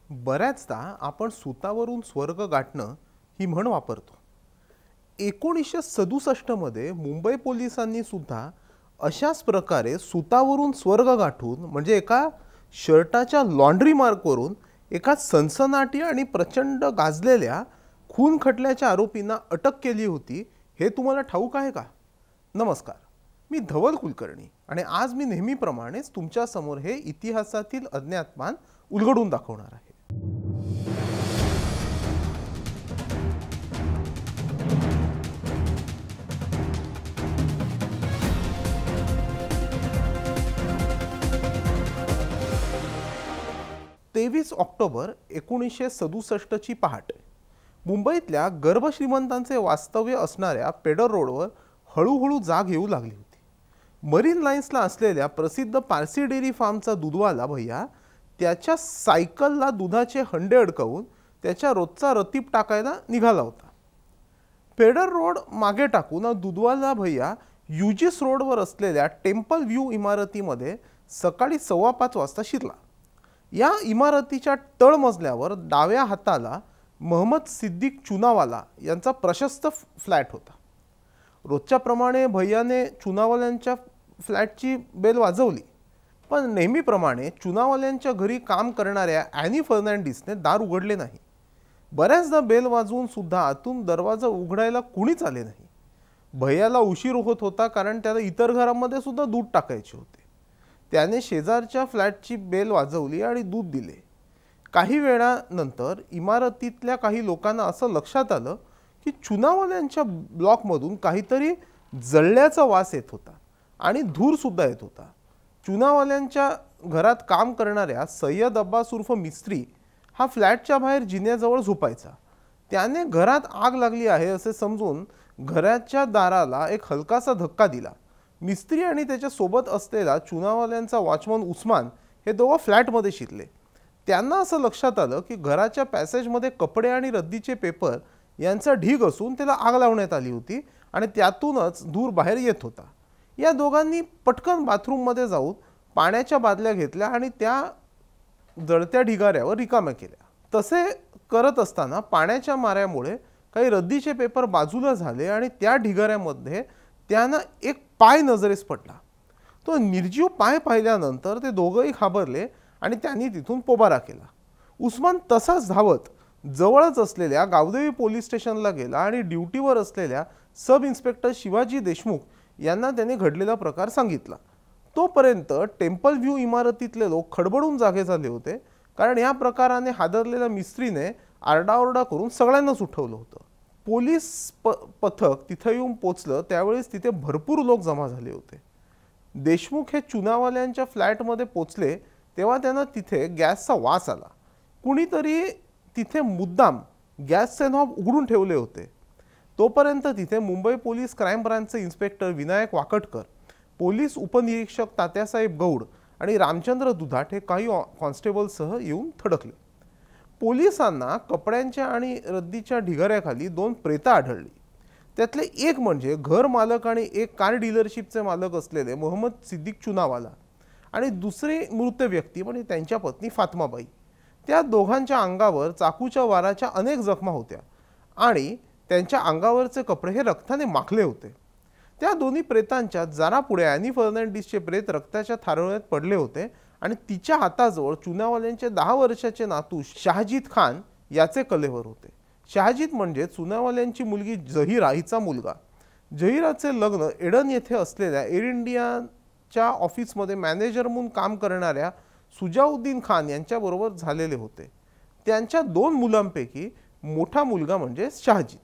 बऱ्याचदा आपण सुतावरून स्वर्ग गाठणं ही म्हण वापरतो. 1967 मध्ये मुंबई पोलिसांनी सुद्धा अशाच प्रकारे सुतावरून स्वर्ग गाठून म्हणजे एका शर्टाच्या लॉन्ड्री मार्कवरून एका सनसनाटी आणि प्रचंड गाजलेल्या खून खटल्याच्या आरोपींना अटक केली होती. हे तुम्हाला ठाऊक आहे का? नमस्कार, मी धवल कुलकर्णी आणि आज मी नेहमीप्रमाणेच तुमच्या समोर हे इतिहासातील अज्ञातमान उलगडून दाखवणार आहे. तेवीस ऑक्टोबर 1967 ची पहाटे मुंबईतल्या गर्भश्रीमंतांचे वास्तव्य असणाऱ्या पेडर रोडवर हळूहळू जाग येऊ लागली होती. मरीन लाईन्सला असलेल्या प्रसिद्ध पारसी डेअरी फार्मचा दूधवाला भैया त्याच्या सायकलला दुधाचे हंडे अडकवून त्याच्या रोजचा रतीब टाकायला निघाला होता. पेडर रोड मागे टाकून दूधवाला भैया युजिस रोडवर असलेल्या टेम्पल व्ह्यू इमारतीमध्ये सकाळी 5:15 वाजता शिरला. या इमारतीच्या तळमजल्यावर डाव्या हाताला मोहम्मद सिद्दीक चुनावाला यांचा प्रशस्त फ्लॅट होता. रोजच्या प्रमाणे भैयाने चुनावाल्यांच्या फ्लॅटची बेल वाजवली, पण नेहमीप्रमाणे चुनावाल्यांच्या घरी काम करणाऱ्या ॲनी फर्नांडिसने दार उघडले नाही. बऱ्याचदा बेल वाजवून सुद्धा आतून दरवाजा उघडायला कुणीच आले नाही. भैयाला उशीर होत होता, कारण त्याला इतर घरांमध्ये सुद्धा दूध टाकायचे होते. त्याने शेजारच्या फ्लॅटची बेल वाजवली आणि दूध दिले. काही वेळानंतर इमारतीतल्या काही लोकांना असं लक्षात आलं की चुनावाल्यांच्या ब्लॉकमधून काहीतरी जळल्याचा वास येत होता आणि धूर सुद्धा येत होता. चुनावाल्यांच्या घरात काम करणाऱ्या सय्यद अब्बास उर्फ मिस्त्री हा फ्लॅटच्या बाहेर जिन्याजवळ झोपायचा. त्याने घरात आग लागली आहे असे समजून घराच्या दाराला एक हलकासा धक्का दिला. मिस्त्री आणि त्याच्या सोबत असलेला चुनावाल्यांचा वॉचमन उस्मान हे दोघं फ्लॅटमध्ये शिरले. त्यांना असं लक्षात आलं की घराच्या पॅसेजमध्ये कपडे आणि रद्दीचे पेपर यांचा ढीग असून त्याला आग लावण्यात आली होती आणि त्यातूनच धूर बाहेर येत होता. या दोघांनी पटकन बाथरूममध्ये जाऊन पाण्याच्या बादल्या घेतल्या आणि त्या जळत्या ढिगाऱ्यावर रिकाम्या केल्या. तसे करत असताना पाण्याच्या माऱ्यामुळे काही रद्दीचे पेपर बाजूला झाले आणि त्या ढिगाऱ्यामध्ये त्यांना एक पाय नजरेस पडला. तो निर्जीव पाय पाहिल्यानंतर ते दोघंही घाबरले आणि त्यांनी तिथून पोबारा केला. उस्मान तसाच धावत जवळच असलेल्या गावदेवी पोलीस स्टेशनला गेला आणि ड्युटीवर असलेल्या सब इन्स्पेक्टर शिवाजी देशमुख यांना त्याने घडलेला प्रकार सांगितला. तोपर्यंत टेम्पल व्ह्यू इमारतीतले लोक खडबडून जागे झाले होते, कारण या प्रकाराने हादरलेल्या मिस्त्रीने आरडाओरडा करून सगळ्यांनाच उठवलं होतं. पोलीस पथक तिथे येऊन पोचलं त्यावेळेस तिथे भरपूर लोक जमा झाले होते. देशमुख हे चुनावाल्यांच्या फ्लॅटमध्ये पोचले तेव्हा त्यांना तिथे गॅसचा वास आला. कुणीतरी तिथे मुद्दाम गॅसचे नॉब उघडून ठेवले होते. तोपर्यंत तिथे मुंबई पोलीस क्राईम ब्रांचचे इन्स्पेक्टर विनायक वाकटकर, पोलीस उपनिरीक्षक तात्यासाहेब गौड आणि रामचंद्र दुधाट हे काही कॉन्स्टेबलसह येऊन थडकले. पोलिसांना कपड्यांच्या आणि रद्दीच्या ढिगाऱ्याखाली 2 प्रेतं आढळली. त्यातले एक म्हणजे घर मालक आणि एक कार डीलरशिपचे मालक असलेले मोहम्मद सिद्दीक चुनावाला आणि दुसरी मृत व्यक्ती म्हणजे त्यांच्या पत्नी फातमाबाई. त्या दोघांच्या अंगावर चाकूच्या वाराच्या अनेक जखमा होत्या आणि त्यांच्या अंगावरचे कपडे हे रक्ताने माखले होते. त्या दोन्ही प्रेतांच्या जरा पुढे ॲनी फर्नांडिसचे प्रेत रक्ताच्या थारोळ्यात पडले होते आणि तिच्या हाताजवळ चुनावाल्यांचे 10 वर्षाचे नातू शहाजीत खान याचे कलेवर होते. शहाजीत म्हणजे चुनावाल्यांची मुलगी जहिरा हिचा मुलगा. जहिराचे लग्न एडन येथे असलेल्या एअर इंडियाच्या ऑफिसमध्ये मॅनेजर म्हणून काम करणाऱ्या सुजाउद्दीन खान यांच्याबरोबर झालेले होते. त्यांच्या 2 मुलांपैकी मोठा मुलगा म्हणजे शहाजीत.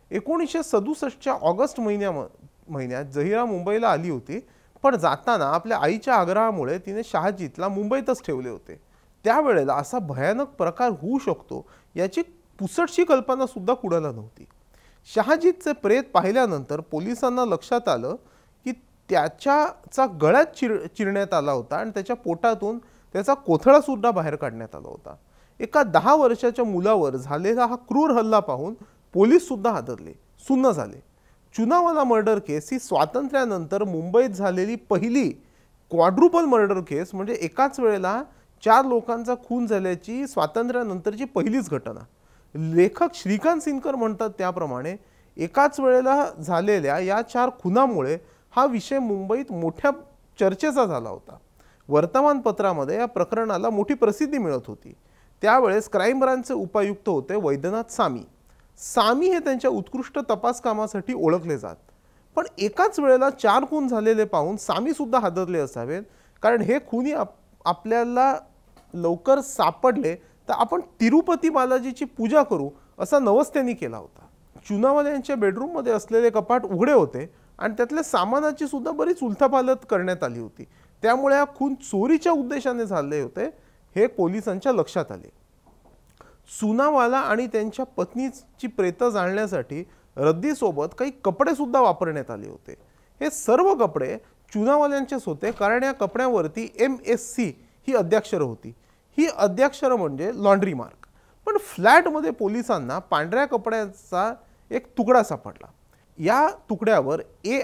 1967च्या ऑगस्ट महिन्यात जहिरा मुंबईला आली होती, पण जाताना आपल्या आईच्या आग्रहामुळे तिने शहाजीतला मुंबईतच ठेवले होते. त्यावेळेला असा भयानक प्रकार होऊ शकतो याची पुसटशी कल्पना सुद्धा कुणाला नव्हती. शहाजीतचे प्रेत पाहिल्यानंतर पोलिसांना लक्षात आलं की त्याच्या गळ्यात चिरण्यात आला होता आणि त्याच्या पोटातून त्याचा कोथळा सुद्धा बाहेर काढण्यात आला होता. एका 10 वर्षाच्या मुलावर झालेला हा क्रूर हल्ला पाहून पोलीस सुद्धा हादरले, सुन्न झाले. चुनावाला मर्डर केस ही स्वातंत्र्यानंतर मुंबईत झालेली पहिली क्वाड्रुपल मर्डर केस म्हणजे एकाच वेळेला 4 लोकांचा खून झाल्याची स्वातंत्र्यानंतरची पहिलीच घटना. लेखक श्रीकांत सिनकर म्हणतात त्याप्रमाणे एकाच वेळेला झालेल्या या 4 खुनामुळे हा विषय मुंबईत मोठ्या चर्चेचा झाला होता. वर्तमानपत्रामध्ये या प्रकरणाला मोठी प्रसिद्धी मिळत होती. त्यावेळेस क्राईम ब्रांचचे उपायुक्त होते वैद्यनाथ सामी. सामी हे त्यांच्या उत्कृष्ट तपास कामासाठी ओळखले जात. पण एकाच वेळेला 4 खून झालेले पाहून सामी सुद्धा हादरले असावेत, कारण हे खुनी आपल्याला लवकर सापडले तर आपण तिरुपती बालाजीची पूजा करू असा नवस त्यांनी केला होता. चुनावाले यांच्या बेडरूममध्ये असलेले कपाट उघडे होते आणि त्यातल्या सामानाची सुद्धा बरीच उलथापालथ करण्यात आली होती. त्यामुळे हा खून चोरीच्या उद्देशाने झाले होते हे पोलिसांच्या लक्षात आले. चुनावाला आणि त्यांच्या पत्नीची प्रेत जाळण्यासाठी रद्दीसोबत काही कपडे सुद्धा वापरण्यात आले होते. हे सर्व कपडे चुनावाल्यांचेच होते, कारण या कपड्यांवरती MSC ही अद्याक्षरं होती. ही अद्याक्षरं म्हणजे लॉन्ड्री मार्क. पण फ्लॅटमध्ये पोलिसांना पांढऱ्या कपड्याचा एक तुकडा सापडला. या तुकड्यावर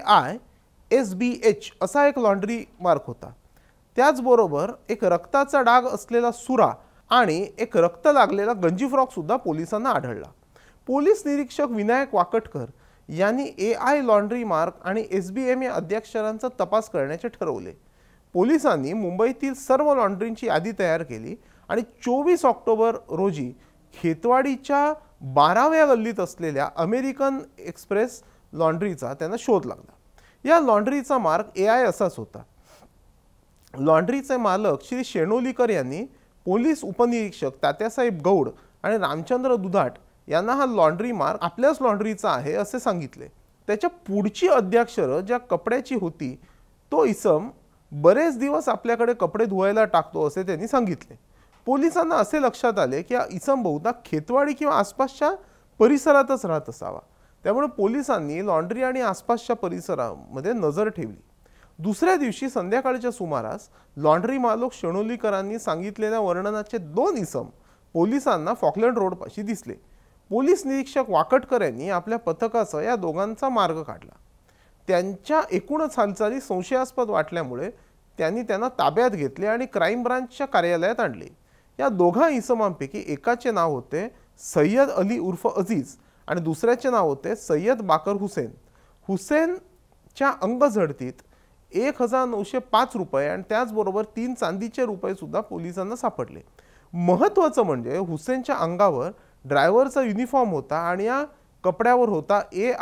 AISBH असा एक लॉन्ड्री मार्क होता. त्याचबरोबर एक रक्ताचा डाग असलेला सुरा आणि एक रक्त लागलेला गंजी फ्रॉक सुद्धा पोलिसांना आढळला. पोलीस निरीक्षक विनायक वाकटकर यांनी AI लॉन्ड्री मार्क आणि SBM या अद्याक्षरांचा तपास करण्याचे ठरवले. पोलिसांनी मुंबईतील सर्व लॉन्ड्रींची यादी तयार केली आणि 24 ऑक्टोबर रोजी खेतवाडीच्या 12व्या गल्लीत असलेल्या अमेरिकन एक्सप्रेस लॉन्ड्रीचा त्यांना शोध लागला. या लॉन्ड्रीचा मार्क AI असाच होता. लॉन्ड्रीचे मालक श्री शेणोलीकर यांनी पोलीस उपनिरीक्षक तात्यासाहेब गौड आणि रामचंद्र दुधाट यांना हा लॉन्ड्री मार्क आपल्याच लॉन्ड्रीचा आहे असे सांगितले. त्याच्या पुढची अद्याक्षरं ज्या कपड्याची होती तो इसम बरेच दिवस आपल्याकडे कपडे धुवायला टाकतो असे त्यांनी सांगितले. पोलिसांना असे लक्षात आले की हा इसम बहुधा खेतवाडी किंवा आसपासच्या परिसरातच राहत असावा. त्यामुळे पोलिसांनी लॉन्ड्री आणि आसपासच्या परिसरामध्ये नजर ठेवली. दुसऱ्या दिवशी संध्याकाळच्या सुमारास लॉन्ड्री मालक शेणोलीकरांनी सांगितलेल्या वर्णनाचे 2 इसम पोलिसांना फॉकलंड रोडपाशी दिसले. पोलीस निरीक्षक वाकटकर यांनी आपल्या पथकासह या दोघांचा मार्ग काढला. त्यांच्या एकूणच हालचाली संशयास्पद वाटल्यामुळे त्यांनी त्यांना ताब्यात घेतले आणि क्राईम ब्रांचच्या कार्यालयात आणले. या दोघा इसमांपैकी एकाचे नाव होते सय्यद अली उर्फ अजीज आणि दुसऱ्याचे नाव होते सय्यद बाकर हुसेन. हुसेनच्या अंगझडतीत 1905 रुपये आणि त्याचबरोबर 3 चांदीचे रुपये सुद्धा पोलिसांना सापडले. महत्त्वाचं म्हणजे हुसेनच्या अंगावर ड्रायव्हरचा युनिफॉर्म होता आणि या कपड्यावर होता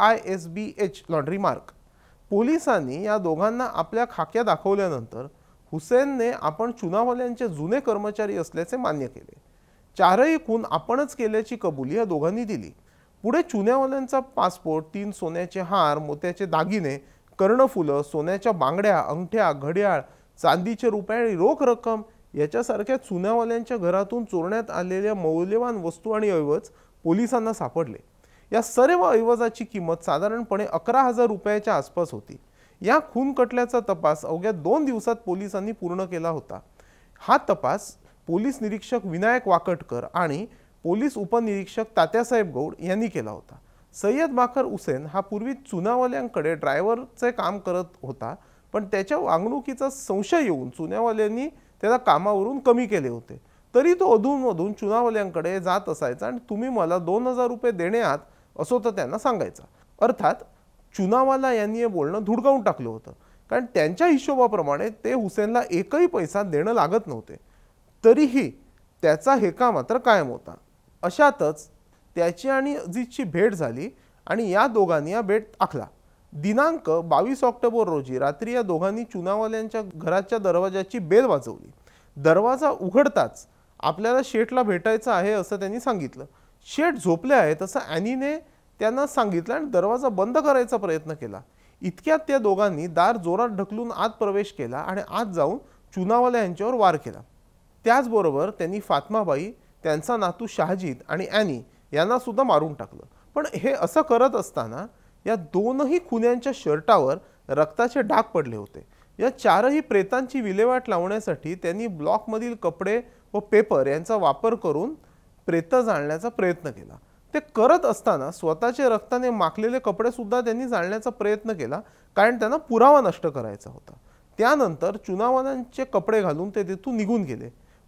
AISBH लॉन्ड्री मार्क. पोलिसांनी या दोघांना आपल्या खाक्या दाखवल्यानंतर हुसेनने आपण चुनावाल्यांचे जुने कर्मचारी असल्याचे मान्य केले. 4ही खून आपणच केल्याची कबुली या दोघांनी दिली. पुढे चुनावाल्यांचा पासपोर्ट, 3 सोन्याचे हार, मोत्याचे दागिने, कर्णफुलं, सोन्याच्या बांगड्या, अंगठ्या, घड्याळ, चांदीचे रुपये आणि रोख रक्कम याच्यासारख्या चुनावाल्यांच्या घरातून चोरण्यात आलेल्या मौल्यवान वस्तू आणि ऐवज पोलिसांना सापडले. या सर्व ऐवजाची किंमत साधारणपणे 11,000 रुपयाच्या आसपास होती. या खून खटल्याचा तपास अवघ्या 2 दिवसात पोलिसांनी पूर्ण केला होता. हा तपास पोलीस निरीक्षक विनायक वाकटकर आणि पोलीस उपनिरीक्षक तात्यासाहेब गौड यांनी केला होता. सय्यद बाकर हुसेन हा पूर्वी चुनावाल्यांकडे ड्रायव्हरचे काम करत होता, पण त्याच्या वागणुकीचा संशय येऊन चुनावाल्यांनी त्याला कामावरून कमी केले होते. तरी तो अधूनमधून चुनावाल्यांकडे जात असायचा आणि तुम्ही मला 2,000 रुपये देणे आहात असं तर त्यांना सांगायचा. अर्थात चुनावाला यांनी हे बोलणं धुडकावून टाकलं होतं, कारण त्यांच्या हिशोबाप्रमाणे ते हुसेनला एकही पैसा देणं लागत नव्हते. तरीही त्याचा हेका मात्र कायम होता. अशातच त्याची आणि अजीजची भेट झाली आणि या दोघांनी हा भेट आखला. दिनांक 22 ऑक्टोबर रोजी रात्री या दोघांनी चुनावाल्यांच्या घराच्या दरवाजाची बेल वाजवली. दरवाजा उघडताच आपल्याला शेठला भेटायचं आहे असं त्यांनी सांगितलं. शेठ झोपले आहेत असं ॲनीने त्यांना सांगितलं आणि दरवाजा बंद करायचा प्रयत्न केला. इतक्यात त्या दोघांनी दार जोरात ढकलून आत प्रवेश केला आणि आत जाऊन चुनावाला यांच्यावर वार केला. त्याचबरोबर त्यांनी फात्माबाई, त्यांचा नातू शाहजीद आणि ॲनी यांना सुद्धा मारून टाकलं. पण हे असं करत असताना या 2ही खुन्यांच्या शर्टावर रक्ताचे डाग पडले होते. या 4ही प्रेतांची विल्हेवाट लावण्यासाठी त्यांनी ब्लॉकमधील कपडे व पेपर यांचा वापर करून प्रेत जाळण्याचा प्रयत्न केला. ते करत असताना स्वतःचे रक्ताने माखलेले कपडे सुद्धा त्यांनी जाळण्याचा प्रयत्न केला, कारण त्यांना पुरावा नष्ट करायचा होता. त्यानंतर चुनावाल्यांचे कपडे घालून ते तिथून निघून गेले.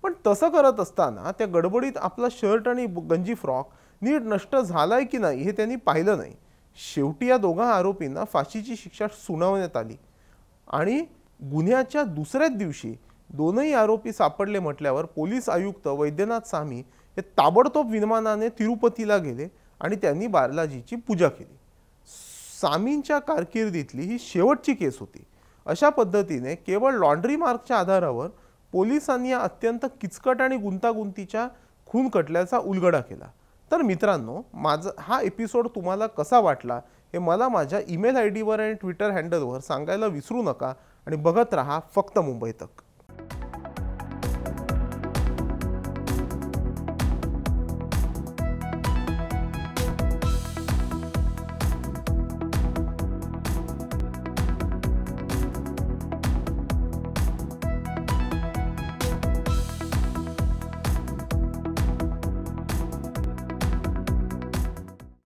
पण तसं करत असताना त्या गडबडीत आपला शर्ट आणि गंजी फ्रॉक नीट नष्ट झालाय की नाही हे त्यांनी पाहिलं नाही. शेवटी या दोघा आरोपींना फाशीची शिक्षा सुनावण्यात आली आणि गुन्ह्याच्या दुसऱ्याच दिवशी दोनही आरोपी सापडले म्हटल्यावर पोलीस आयुक्त वैद्यनाथ सामी हे ताबडतोब विमानाने तिरुपतीला गेले आणि त्यांनी बालाजीची पूजा केली. सामींच्या कारकिर्दीतली ही शेवटची केस होती. अशा पद्धतीने केवळ लॉन्ड्री मार्कच्या आधारावर पोलिसांनी या अत्यंत किचकट आणि गुंतागुंतीच्या खून खटल्याचा उलगडा केला. तर मित्रांनो, माझा हा एपिसोड तुम्हाला कसा वाटला हे मला माझ्या ईमेल आय डीवर आणि ट्विटर हँडलवर सांगायला विसरू नका आणि बघत रहा फक्त मुंबई तक.